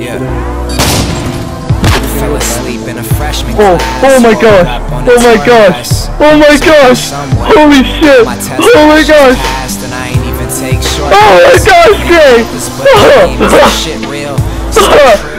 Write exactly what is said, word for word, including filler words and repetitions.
Fell asleep in a freshman Oh, class. oh my gosh, oh my gosh, oh my gosh, holy shit, oh my gosh, And I ain't even take short oh my gosh, Jay! shit real.